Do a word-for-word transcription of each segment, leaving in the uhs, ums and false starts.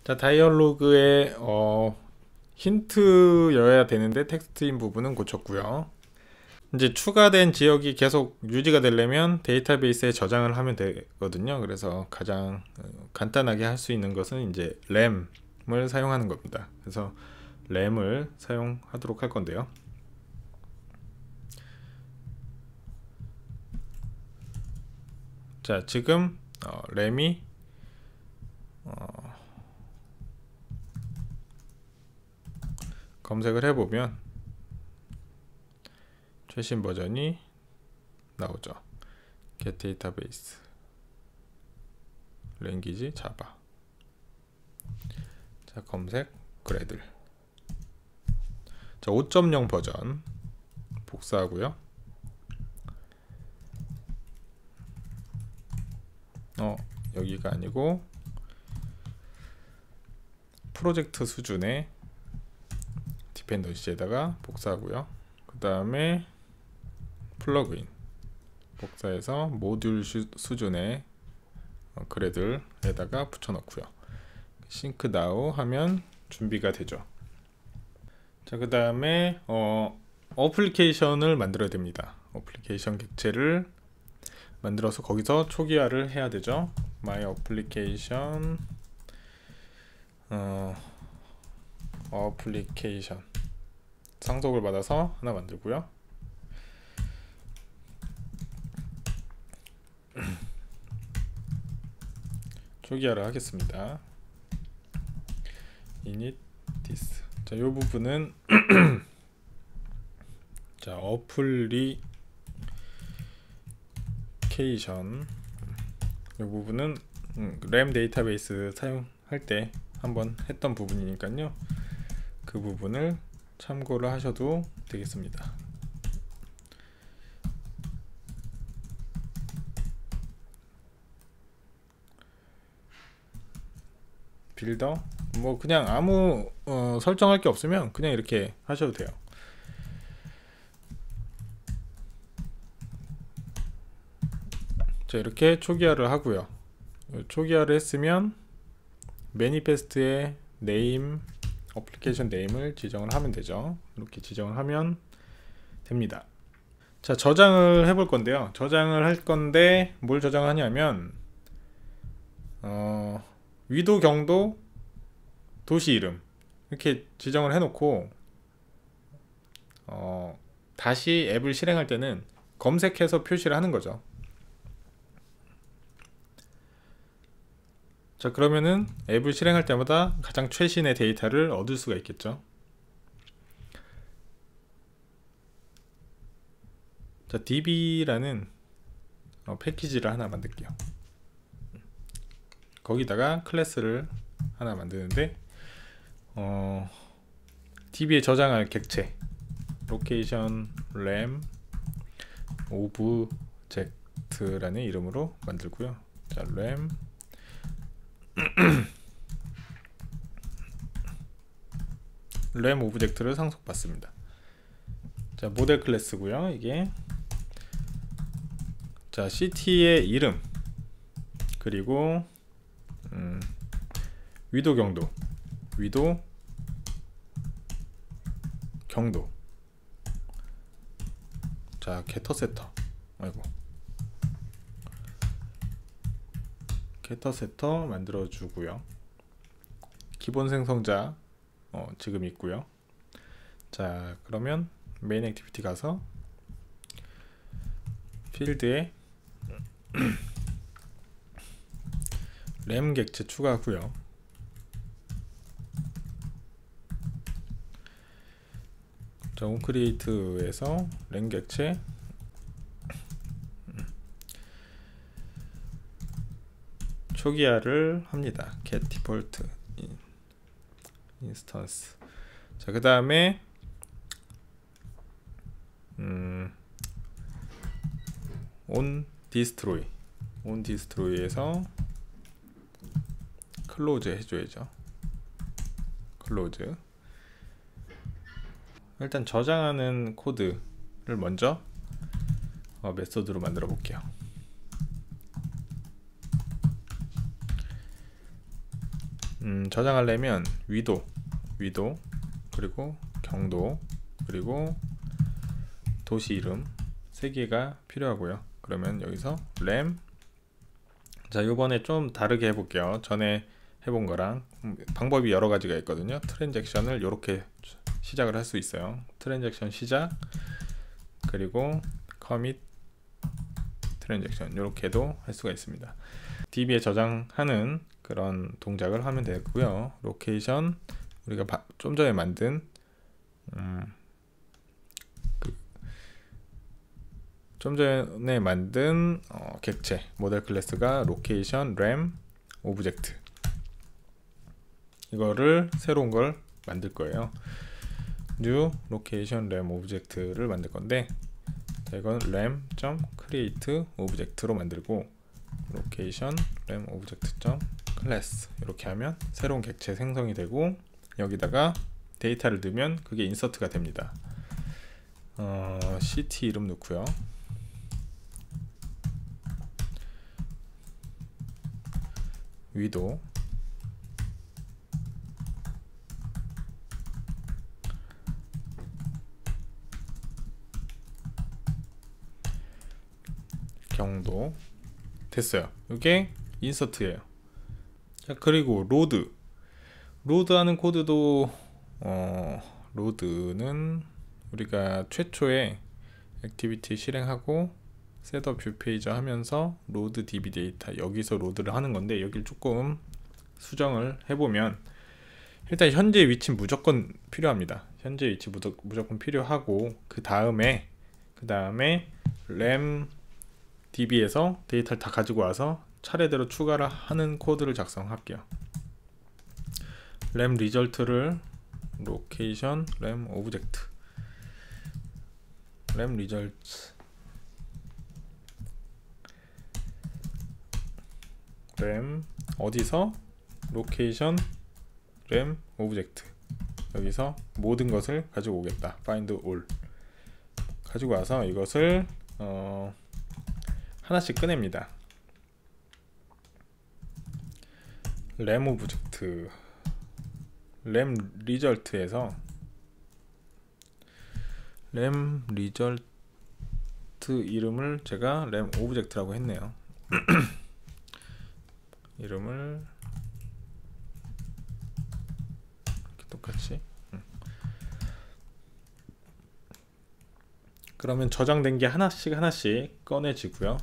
자, 다이얼로그에 어, 힌트여야 되는데 텍스트인 부분은 고쳤고요. 이제 추가된 지역이 계속 유지가 되려면 데이터베이스에 저장을 하면 되거든요. 그래서 가장 간단하게 할 수 있는 것은 이제 램을 사용하는 겁니다. 그래서 램을 사용하도록 할 건데요. 자, 지금 어, 램이 어, 검색을 해보면 최신 버전이 나오죠. Get Database Language Java. 자, 검색 그래들. 자, 오 점 영 버전 복사하고요. 어, 여기가 아니고 프로젝트 수준의 디펜던시에다가 복사하고요. 그 다음에 플러그인 복사해서 모듈 수준의 그래들에다가 붙여넣고요. 싱크 나우 하면 준비가 되죠. 자, 그 다음에 어, 어플리케이션을 만들어야 됩니다. 어플리케이션 객체를 만들어서 거기서 초기화를 해야 되죠. My application 어, 어플리케이션 상속을 받아서 하나 만들고요. 초기화를 하겠습니다. init this. 자, 이 부분은 자, 어플리케이션 이 부분은 음, 램 데이터베이스 사용할 때 한번 했던 부분이니까요. 그 부분을 참고를 하셔도 되겠습니다. 빌더 뭐 그냥 아무 어, 설정할 게 없으면 그냥 이렇게 하셔도 돼요. 자, 이렇게 초기화를 하고요. 초기화를 했으면 매니페스트에 네임 어플리케이션 네임을 지정을 하면 되죠. 이렇게 지정을 하면 됩니다. 자, 저장을 해볼 건데요. 저장을 할 건데 뭘 저장하냐면 어, 위도, 경도, 도시 이름 이렇게 지정을 해놓고 어, 다시 앱을 실행할 때는 검색해서 표시를 하는 거죠. 자, 그러면은 앱을 실행할 때마다 가장 최신의 데이터를 얻을 수가 있겠죠. 자, 디비라는 어, 패키지를 하나 만들게요. 거기다가 클래스를 하나 만드는데 어, 디비에 저장할 객체 location ram object라는 이름으로 만들고요. 자, ram 램 오브젝트를 상속받습니다. 자, 모델 클래스고요. 이게 자, 시티의 이름 그리고 음, 위도, 경도 위도, 경도. 자, 게터 세터 아이고 게터 세터 만들어 주고요. 기본 생성자 어, 지금 있고요. 자, 그러면 메인 액티비티 가서 필드에 램 객체 추가하고요. 자, 온크리에이트에서 램 객체 초기화를 합니다. get default instance. 자, 그 다음에 음, on destroy on destroy에서 클로즈 해줘야죠. 클로즈. 일단 저장하는 코드를 먼저 어, 메소드로 만들어 볼게요. 음, 저장하려면 위도, 위도, 그리고 경도, 그리고 도시 이름 세 개가 필요하고요. 그러면 여기서 램, 자 요번에 좀 다르게 해볼게요. 전에 해본 거랑 음, 방법이 여러 가지가 있거든요. 트랜잭션을 이렇게 시작을 할 수 있어요. 트랜잭션 시작, 그리고 커밋 트랜잭션 이렇게도 할 수가 있습니다. 디비에 저장하는 그런 동작을 하면 되고요. 로케이션, 우리가 바, 좀 전에 만든 음, 그, 좀 전에 만든 어, 객체 모델 클래스가 로케이션 램 오브젝트, 이거를 새로운 걸 만들 거예요. new location ram 오브젝트를 만들 건데, 자, 이건 ram.create 오브젝트로 만들고 location ram 오브젝트.class 이렇게 하면 새로운 객체 생성이 되고, 여기다가 데이터를 넣으면 그게 인서트가 됩니다. 어, 시티 이름 넣고요. 위도, 경도 됐어요. 이게 인서트예요. 자, 그리고 로드, 로드 하는 코드도 어, 로드는 우리가 최초에 액티비티 실행하고 셋업 뷰 페이지 하면서 로드 디비 데이터, 여기서 로드를 하는 건데, 여기를 조금 수정을 해보면 일단 현재 위치 무조건 필요합니다. 현재 위치 무조, 무조건 필요하고, 그 다음에 그 다음에 램 디비에서 데이터를 다 가지고 와서 차례대로 추가를 하는 코드를 작성할게요. 램 리절트를 로케이션 램 오브젝트, 램 리절트 램 어디서 로케이션 램 오브젝트, 여기서 모든 것을 가지고 오겠다. find all 가지고 와서 이것을 어, 하나씩 꺼냅니다. 램 오브젝트 램 리절트에서 램 리절트 이름을 제가 램 오브젝트라고 했네요. 이름을 이렇게 똑같이. 음. 그러면 저장된 게 하나씩 하나씩 꺼내지고요.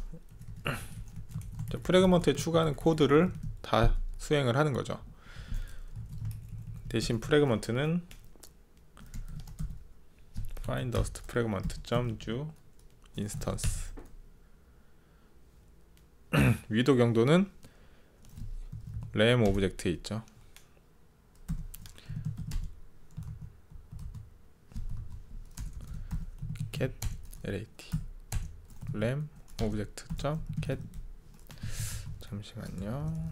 프래그먼트에 추가하는 코드를 다 수행을 하는 거죠. 대신 프래그먼트는 find dust fragment.new instance 위도 경도는 램 오브젝트에 있죠. get lat 램 오브젝트.get, 잠시만요.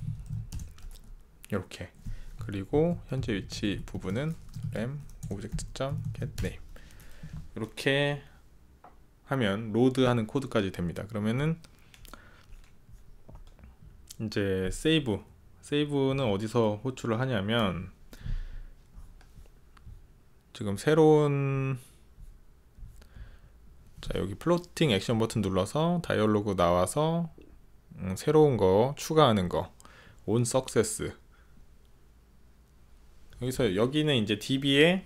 이렇게. 그리고 현재 위치 부분은 램 오브젝트.getName 이렇게 하면 로드하는 코드까지 됩니다. 그러면은 이제 세이브, 세이브는 어디서 호출을 하냐면, 지금 새로운, 자 여기 플로팅 액션 버튼 눌러서 다이얼로그 나와서 음, 새로운 거 추가하는 거 on success, 여기서 여기는 이제 디비에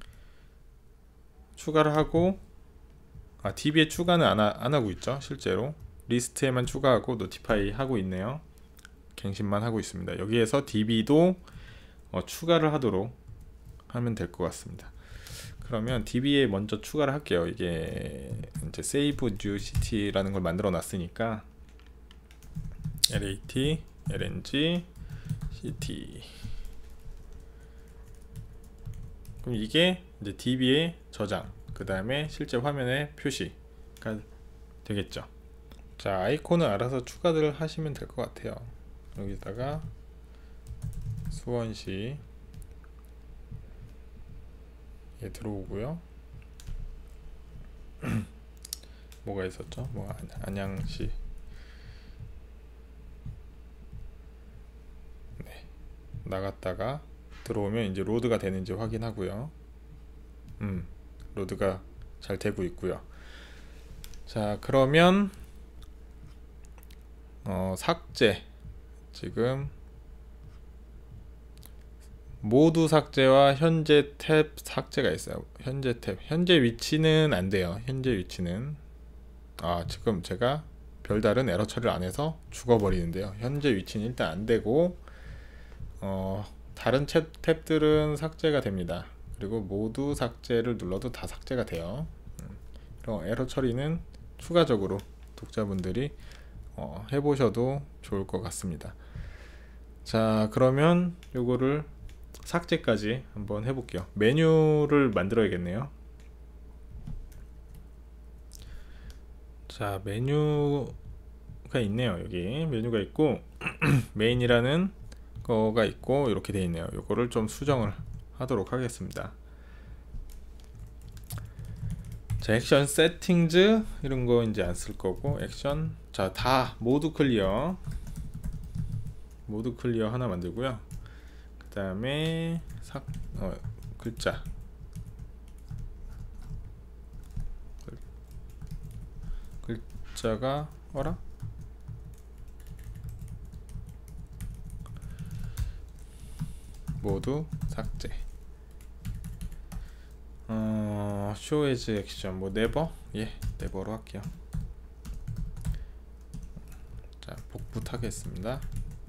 추가를 하고, 아 디비에 추가는 안, 하, 안 하고 있죠. 실제로 리스트에만 추가하고 노티파이 하고 있네요. 갱신만 하고 있습니다. 여기에서 디비도 어, 추가를 하도록 하면 될 것 같습니다. 그러면 디비에 먼저 추가를 할게요. 이게 이제 save new city라는 걸 만들어 놨으니까 lat lng city, 그럼 이게 이제 디비에 저장, 그 다음에 실제 화면에 표시가 되겠죠. 자 아이콘은 알아서 추가를 하시면 될 것 같아요. 여기다가 수원시 예, 들어오고요. 뭐가 있었죠? 뭐 안양시, 네, 나갔다가 들어오면 이제 로드가 되는지 확인하고요. 음, 로드가 잘 되고 있고요. 자, 그러면 어, 삭제, 지금 모두 삭제와 현재 탭 삭제가 있어요. 현재 탭, 현재 위치는 안 돼요. 현재 위치는 아, 지금 제가 별다른 에러 처리를 안 해서 죽어버리는데요. 현재 위치는 일단 안 되고 어, 다른 탭, 탭들은 삭제가 됩니다. 그리고 모두 삭제를 눌러도 다 삭제가 돼요. 그럼 에러 처리는 추가적으로 독자분들이 어, 해보셔도 좋을 것 같습니다. 자, 그러면 요거를 삭제까지 한번 해볼게요. 메뉴를 만들어야겠네요. 자, 메뉴가 있네요. 여기 메뉴가 있고 메인이라는 거가 있고 이렇게 되어 있네요. 요거를 좀 수정을 하도록 하겠습니다. 자, 액션 세팅즈 이런 거 이제 안 쓸 거고, 액션, 자, 다 모두 클리어, 모두 클리어 하나 만들고요. 그 다음에 삭 어, 글자, 글자가 어라? 모두 삭제. 어, show as action, 뭐 never? 예, never로 할게요. 자, 복부 타겠습니다.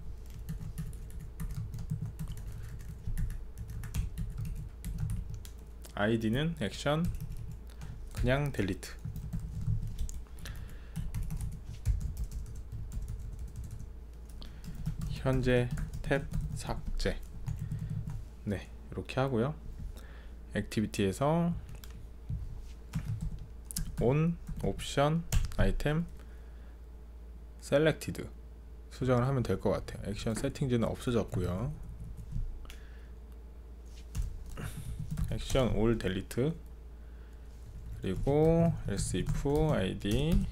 아이디는 액션, 그냥 델리트. 현재 탭 삭제. 네, 이렇게 하고요. 액티비티에서 on, 옵션, 아이템, 셀렉티드 수정을 하면 될 것 같아요. 액션 세팅즈는 없어졌고요. 액션 올 델리트, 그리고 else if id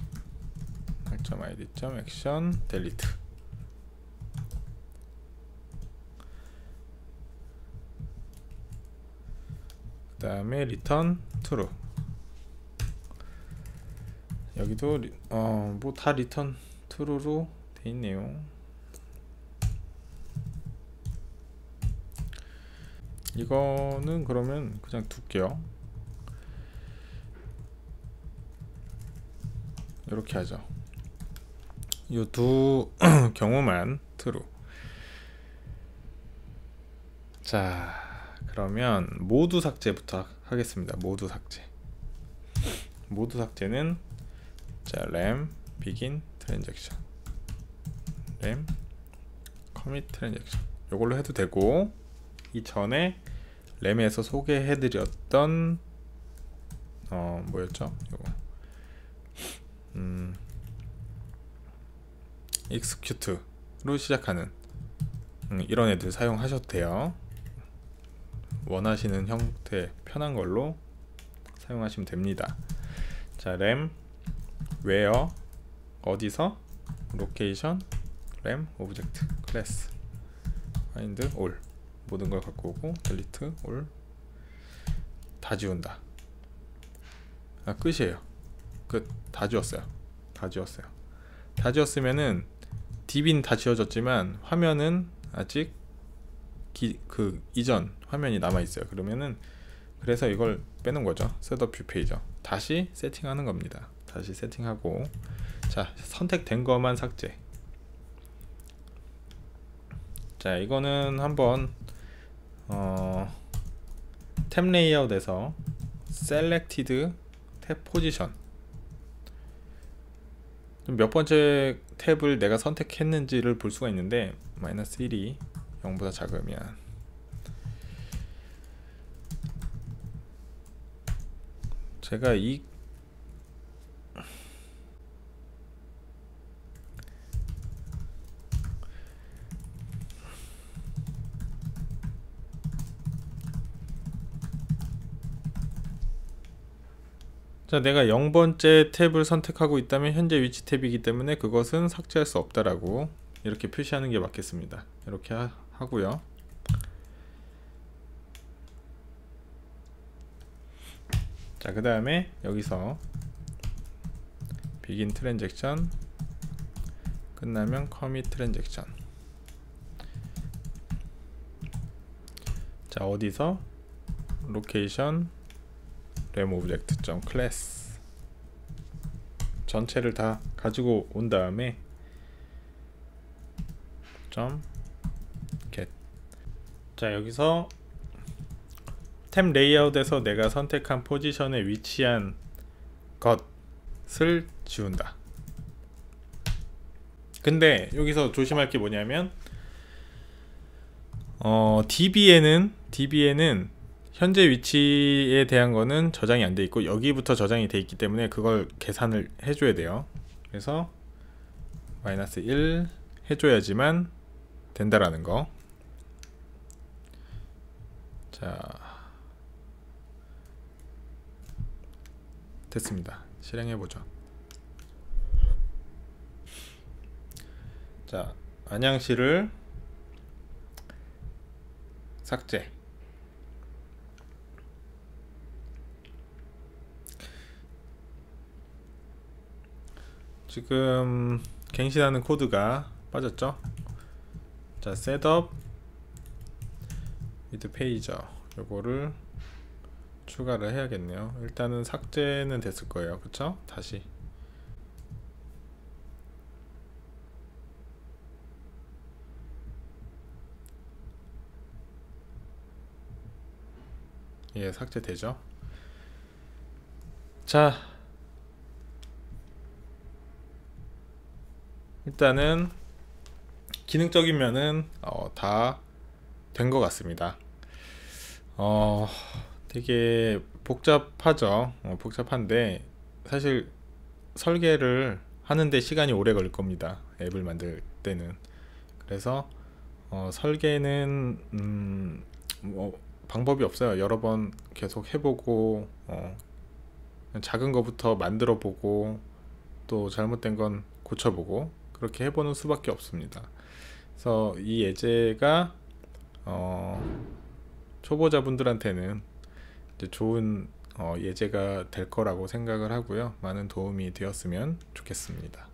id 액션 델리트. 그 다음에 return true. 여기도 어, 뭐 다 return true로 돼 있네요. 이거는 그러면 그냥 둘게요. 이렇게 하죠. 이 두 경우만 true. 자, 그러면 모두 삭제부터 하겠습니다. 모두 삭제. 모두 삭제는 자, 램 begin transaction, 램 commit transaction 요걸로 해도 되고, 이전에 램에서 소개해드렸던 어 뭐였죠? 요거 음 execute로 시작하는 음, 이런 애들 사용하셔도 돼요. 원하시는 형태 편한 걸로 사용하시면 됩니다. 자, 램 where 어디서 location 램 오브젝트 클래스 find all 모든 걸 갖고 오고 delete all 다 지운다. 아, 끝이에요. 끝. 다 지웠어요. 다 지웠어요. 다 지웠으면은 디비는 다 지워졌지만 화면은 아직 기, 그 이전 화면이 남아 있어요. 그러면은 그래서 이걸 빼는 거죠. 셋업 뷰 페이지죠. 다시 세팅하는 겁니다. 다시 세팅하고, 자, 선택된 것만 삭제. 자, 이거는 한번 어, 탭 레이아웃에서 selected 탭 포지션 몇 번째 탭을 내가 선택했는지를 볼 수가 있는데 마이너스 일이 영보다 작으면 제가 이 자, 내가 영 번째 탭을 선택하고 있다면 현재 위치 탭이기 때문에 그것은 삭제할 수 없다라고 이렇게 표시하는 게 맞겠습니다. 이렇게 하, 하고요. 자, 그 다음에 여기서 begin transaction 끝나면 commit transaction. 자, 어디서 location remObject.class 전체를 다 가지고 온 다음에 .get. 자, 여기서 템 레이아웃에서 내가 선택한 포지션에 위치한 것을 지운다. 근데 여기서 조심할 게 뭐냐면 어, 디비에는 디비에는 현재 위치에 대한 거는 저장이 안 돼 있고 여기부터 저장이 돼 있기 때문에 그걸 계산을 해줘야 돼요. 그래서 마이너스 일 해줘야지만 된다라는 거. 자, 됐습니다. 실행해보죠. 자, 안양시를 삭제. 지금 갱신하는 코드가 빠졌죠. 자, 셋업 with pager 요거를 추가를 해야겠네요. 일단은 삭제는 됐을 거예요. 그쵸? 다시 예, 삭제되죠. 자, 일단은 기능적인 면은 어, 다 된 것 같습니다. 어, 되게 복잡하죠. 어, 복잡한데 사실 설계를 하는데 시간이 오래 걸릴 겁니다. 앱을 만들 때는. 그래서 어, 설계는 음, 뭐 방법이 없어요. 여러 번 계속 해보고 어, 작은 거부터 만들어 보고 또 잘못된 건 고쳐보고 그렇게 해보는 수밖에 없습니다. 그래서 이 예제가 어, 초보자분들한테는 이제 좋은 어, 예제가 될 거라고 생각을 하고요. 많은 도움이 되었으면 좋겠습니다.